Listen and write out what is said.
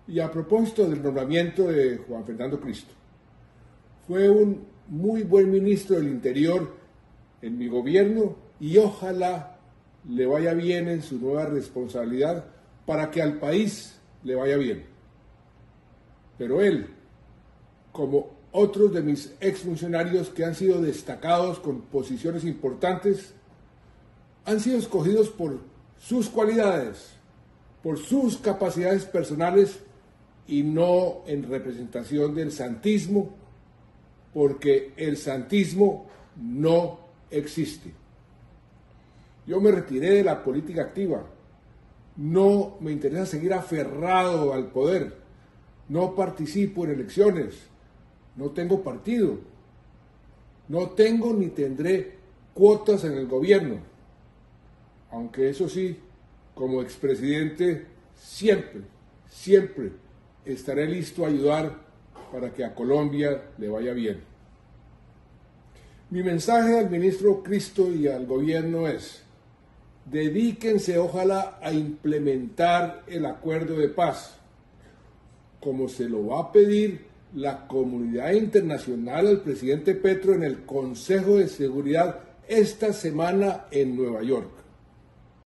Y a propósito del nombramiento de Juan Fernando Cristo, fue un muy buen ministro del Interior en mi gobierno y ojalá le vaya bien en su nueva responsabilidad para que al país le vaya bien. Pero él, como otros de mis exfuncionarios que han sido destacados con posiciones importantes, han sido escogidos por sus cualidades, por sus capacidades personales y no en representación del santismo, porque el santismo no existe. Yo me retiré de la política activa. No me interesa seguir aferrado al poder. No participo en elecciones. No tengo partido. No tengo ni tendré cuotas en el gobierno. Aunque eso sí, como expresidente, siempre estaré listo a ayudar para que a Colombia le vaya bien. Mi mensaje al ministro Cristo y al gobierno es: dedíquense ojalá a implementar el acuerdo de paz, como se lo va a pedir la comunidad internacional al presidente Petro en el Consejo de Seguridad esta semana en Nueva York.